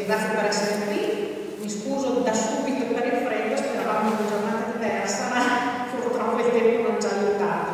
grazie per essere qui. Mi scuso da subito per il freddo, speravamo una giornata diversa, ma purtroppo il tempo non ci ha aiutato.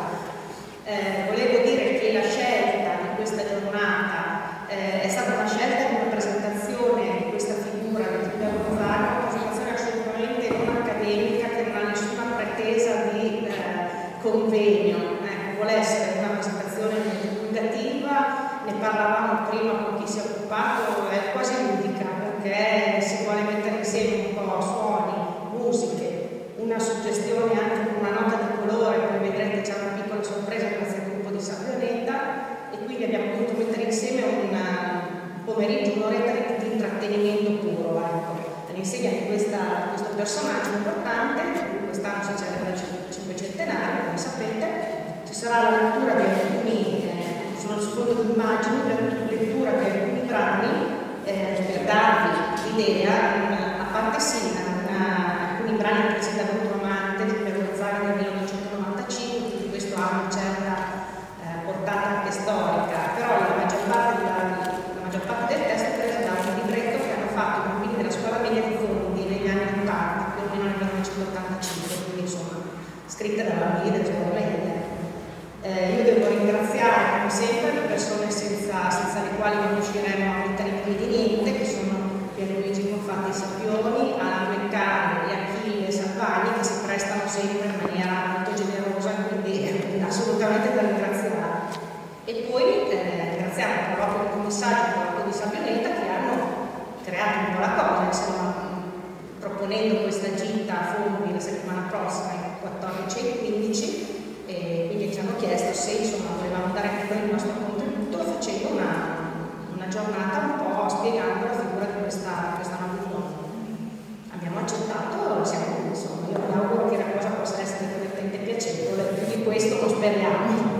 Volevo dire che la scelta di questa giornata è stata una scelta di una presentazione di questa figura di Giuliano Rosario, una presentazione assolutamente non accademica, che non ha nessuna pretesa di convegno, vuole essere una presentazione divulgativa. Ne parlavamo prima con chi si è occupato, è quasi ludica, perché si vuole mettere insieme un po' suoni, musiche, una suggestione anche con una nota di colore. Come vedrete c'è una piccola sorpresa grazie al gruppo di Sabbioneta, e quindi abbiamo voluto mettere insieme un pomeriggio, un'oretta di intrattenimento puro, all'insegna di questo personaggio importante. Quest'anno si celebra il cinquecentenario, come sapete. Ci sarà la lettura di alcuni, sullo sfondo di immagini, la lettura di alcuni brani per darvi l'idea, a parte sì, alcuni brani presi da Bramante, per Rosario del 1995, quindi questo ha una certa portata anche storica, però la maggior parte del testo è presa da un libretto che hanno fatto i bambini della scuola media di Fondi negli anni 80, più o meno nel 1985, quindi insomma scritte da bambini della scuola media. Io devo ringraziare come sempre le persone senza le quali non riusciremo a mettere in piedi niente, che sono Pierluigi Confatti Sappioni, Alan Meccani e Achille Salvani, che si prestano sempre in maniera molto generosa, quindi assolutamente da ringraziare. E poi ringraziamo proprio il commissario di Sabbioneta, che hanno creato un po' la cosa, insomma, proponendo questa gita a Fondi la settimana prossima, il 14 e 15, e quindi ci hanno chiesto se insomma volevamo dare anche noi il nostro contributo facendo una giornata un po' spiegando la figura di questa nuova uomo. Abbiamo accettato, siamo qui, insomma. Io mi auguro che la cosa possa essere veramente piacevole, più di questo lo speriamo.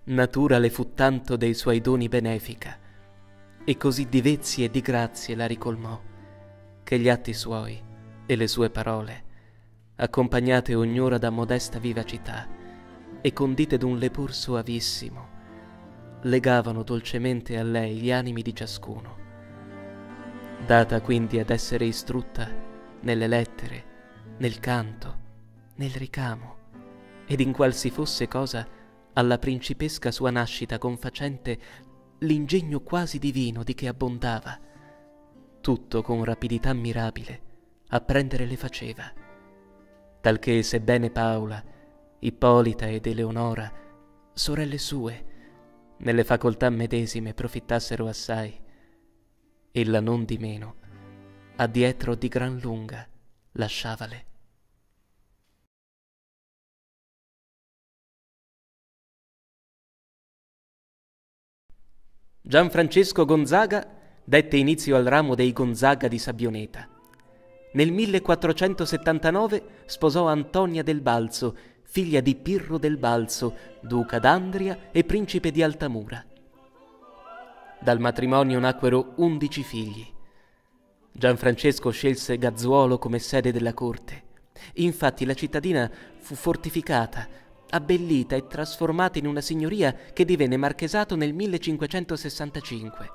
Natura le fu tanto dei suoi doni benefica, e così di vezzi e di grazie la ricolmò, che gli atti suoi e le sue parole, accompagnate ognora da modesta vivacità e condite d'un lepur soavissimo, legavano dolcemente a lei gli animi di ciascuno. Data quindi ad essere istrutta nelle lettere, nel canto, nel ricamo, ed in qual si fosse cosa alla principesca sua nascita confacente l'ingegno quasi divino di che abbondava, tutto con rapidità mirabile apprendere le faceva, talché sebbene Paola, Ippolita ed Eleonora, sorelle sue, nelle facoltà medesime profittassero assai, ella non di meno, addietro di gran lunga, lasciavale. Gianfrancesco Gonzaga dette inizio al ramo dei Gonzaga di Sabioneta. Nel 1479 sposò Antonia del Balzo, figlia di Pirro del Balzo, duca d'Andria e principe di Altamura. Dal matrimonio nacquero 11 figli. Gianfrancesco scelse Gazzuolo come sede della corte. Infatti la cittadina fu fortificata, abbellita e trasformata in una signoria che divenne marchesato nel 1565.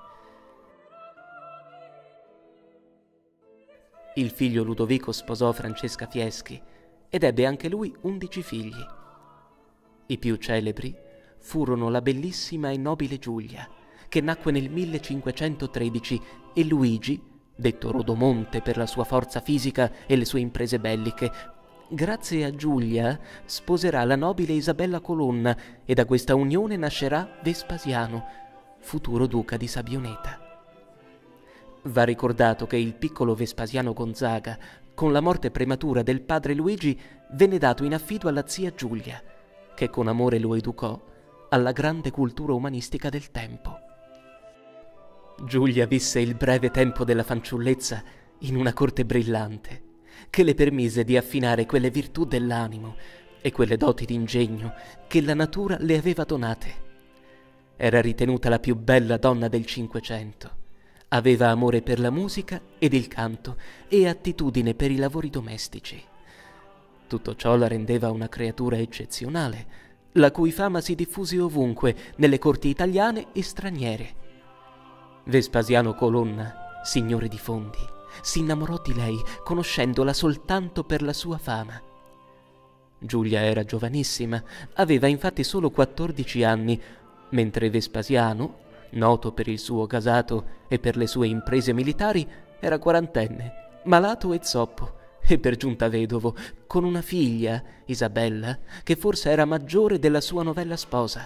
Il figlio Ludovico sposò Francesca Fieschi ed ebbe anche lui 11 figli. I più celebri furono la bellissima e nobile Giulia, che nacque nel 1513, e Luigi, detto Rodomonte per la sua forza fisica e le sue imprese belliche. Grazie a Giulia sposerà la nobile Isabella Colonna e da questa unione nascerà Vespasiano, futuro duca di Sabioneta. Va ricordato che il piccolo Vespasiano Gonzaga, con la morte prematura del padre Luigi, venne dato in affido alla zia Giulia, che con amore lo educò alla grande cultura umanistica del tempo. Giulia visse il breve tempo della fanciullezza in una corte brillante, che le permise di affinare quelle virtù dell'animo e quelle doti d'ingegno che la natura le aveva donate. Era ritenuta la più bella donna del Cinquecento. Aveva amore per la musica ed il canto e attitudine per i lavori domestici. Tutto ciò la rendeva una creatura eccezionale, la cui fama si diffuse ovunque, nelle corti italiane e straniere. Vespasiano Colonna, signore di Fondi, si innamorò di lei, conoscendola soltanto per la sua fama. Giulia era giovanissima, aveva infatti solo 14 anni, mentre Vespasiano, noto per il suo gasato e per le sue imprese militari, era quarantenne, malato e zoppo, e per giunta vedovo, con una figlia, Isabella, che forse era maggiore della sua novella sposa.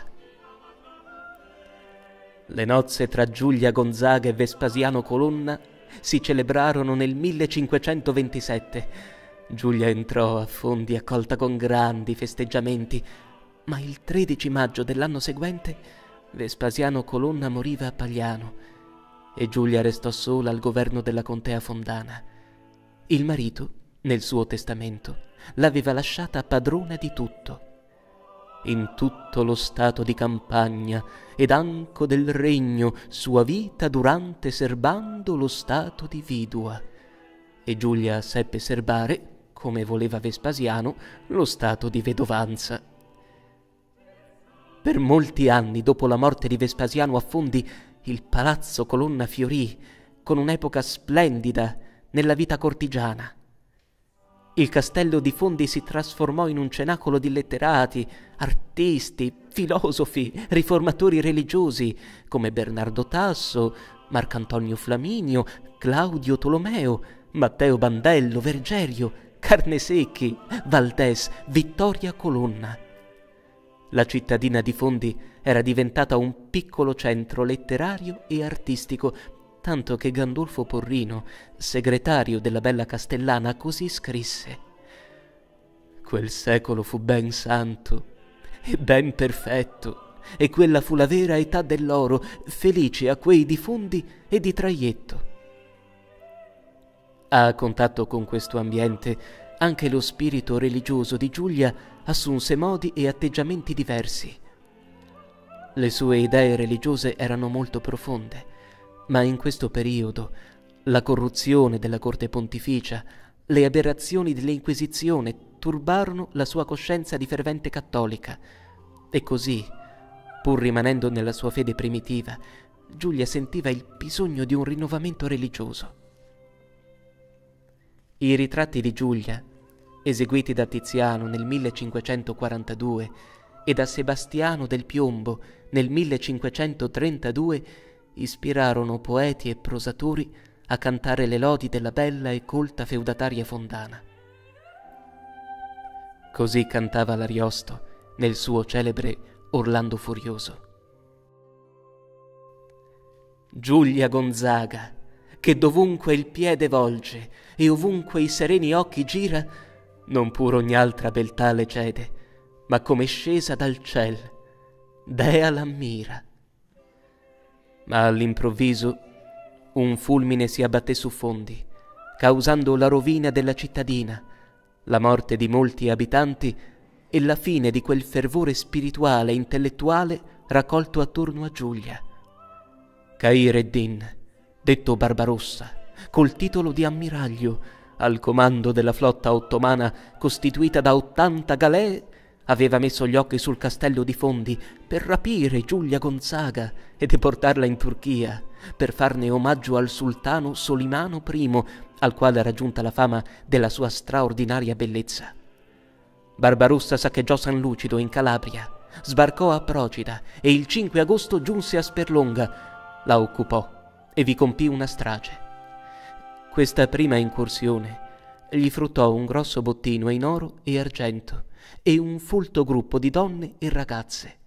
Le nozze tra Giulia Gonzaga e Vespasiano Colonna si celebrarono nel 1527. Giulia entrò a Fondi accolta con grandi festeggiamenti, ma il 13 maggio dell'anno seguente Vespasiano Colonna moriva a Pagliano e Giulia restò sola al governo della contea fondana. Il marito, nel suo testamento, l'aveva lasciata padrona di tutto. In tutto lo stato di campagna ed anco del regno sua vita durante serbando lo stato di vidua, e Giulia seppe serbare, come voleva Vespasiano, lo stato di vedovanza. Per molti anni dopo la morte di Vespasiano a Fondi, il palazzo Colonna fiorì con un'epoca splendida nella vita cortigiana. Il castello di Fondi si trasformò in un cenacolo di letterati, artisti, filosofi, riformatori religiosi come Bernardo Tasso, Marcantonio Flaminio, Claudio Tolomeo, Matteo Bandello, Vergerio, Carnesecchi, Valdés, Vittoria Colonna. La cittadina di Fondi era diventata un piccolo centro letterario e artistico, tanto che Gandolfo Porrino, segretario della bella Castellana, così scrisse: «Quel secolo fu ben santo e ben perfetto, e quella fu la vera età dell'oro, felice a quei di Fondi e di Traietto». A contatto con questo ambiente, anche lo spirito religioso di Giulia assunse modi e atteggiamenti diversi. Le sue idee religiose erano molto profonde, ma in questo periodo la corruzione della corte pontificia, le aberrazioni dell'Inquisizione turbarono la sua coscienza di fervente cattolica e così, pur rimanendo nella sua fede primitiva, Giulia sentiva il bisogno di un rinnovamento religioso. I ritratti di Giulia, eseguiti da Tiziano nel 1542 e da Sebastiano del Piombo nel 1532, ispirarono poeti e prosatori a cantare le lodi della bella e colta feudataria fondana. Così cantava l'Ariosto nel suo celebre Orlando Furioso. Giulia Gonzaga, che dovunque il piede volge e ovunque i sereni occhi gira, non pur ogni altra beltà le cede, ma come scesa dal ciel, dea l'ammira. Ma all'improvviso un fulmine si abbatté su Fondi, causando la rovina della cittadina, la morte di molti abitanti e la fine di quel fervore spirituale e intellettuale raccolto attorno a Giulia. Khayr ed-Din, detto Barbarossa, col titolo di ammiraglio, al comando della flotta ottomana costituita da 80 galee, aveva messo gli occhi sul castello di Fondi per rapire Giulia Gonzaga e deportarla in Turchia, per farne omaggio al sultano Solimano I, al quale era giunta la fama della sua straordinaria bellezza. Barbarossa saccheggiò San Lucido in Calabria, sbarcò a Procida e il 5 agosto giunse a Sperlonga, la occupò e vi compì una strage. Questa prima incursione gli fruttò un grosso bottino in oro e argento e un folto gruppo di donne e ragazze.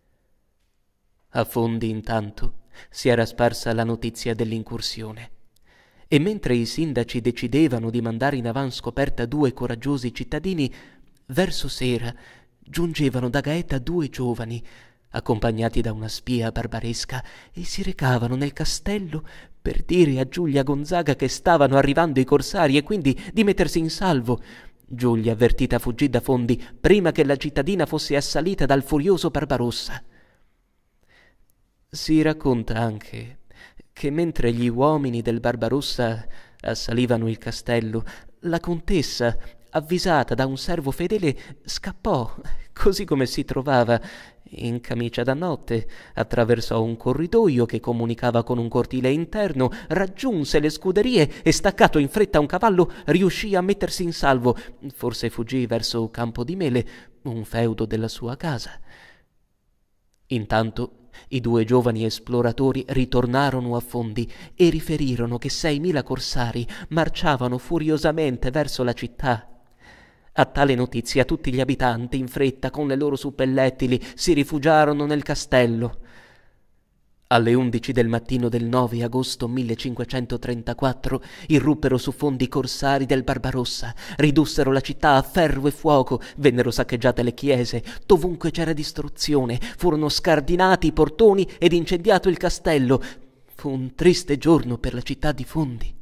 A Fondi, intanto, si era sparsa la notizia dell'incursione, e mentre i sindaci decidevano di mandare in avanscoperta 2 coraggiosi cittadini, verso sera giungevano da Gaeta 2 giovani, accompagnati da una spia barbaresca, e si recavano nel castello per dire a Giulia Gonzaga che stavano arrivando i corsari e quindi di mettersi in salvo. Giulia, avvertita, fuggì da Fondi prima che la cittadina fosse assalita dal furioso Barbarossa. Si racconta anche che mentre gli uomini del Barbarossa assalivano il castello, la contessa, avvisata da un servo fedele, scappò, così come si trovava, in camicia da notte, attraversò un corridoio che comunicava con un cortile interno, raggiunse le scuderie e, staccato in fretta un cavallo, riuscì a mettersi in salvo. Forse fuggì verso Campo di Mele, un feudo della sua casa. Intanto i 2 giovani esploratori ritornarono a Fondi e riferirono che 6.000 corsari marciavano furiosamente verso la città. A tale notizia tutti gli abitanti, in fretta, con le loro suppellettili, si rifugiarono nel castello. Alle 11 del mattino del 9 agosto 1534 irruppero su Fondi i corsari del Barbarossa, ridussero la città a ferro e fuoco, vennero saccheggiate le chiese, dovunque c'era distruzione, furono scardinati i portoni ed incendiato il castello. Fu un triste giorno per la città di Fondi.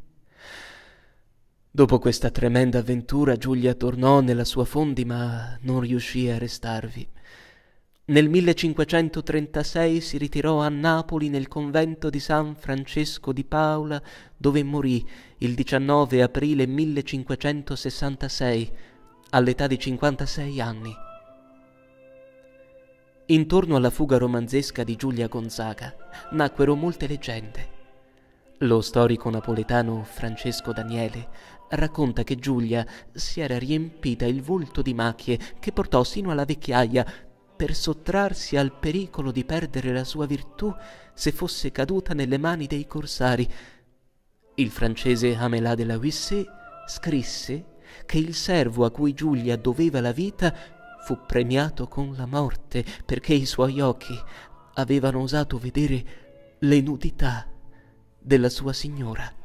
Dopo questa tremenda avventura Giulia tornò nella sua Fondi, ma non riuscì a restarvi. Nel 1536 si ritirò a Napoli nel convento di San Francesco di Paola, dove morì il 19 aprile 1566, all'età di 56 anni. Intorno alla fuga romanzesca di Giulia Gonzaga nacquero molte leggende. Lo storico napoletano Francesco Daniele racconta che Giulia si era riempita il volto di macchie che portò sino alla vecchiaia per sottrarsi al pericolo di perdere la sua virtù se fosse caduta nelle mani dei corsari. Il francese Amelin de la Huissée scrisse che il servo a cui Giulia doveva la vita fu premiato con la morte perché i suoi occhi avevano osato vedere le nudità della sua signora.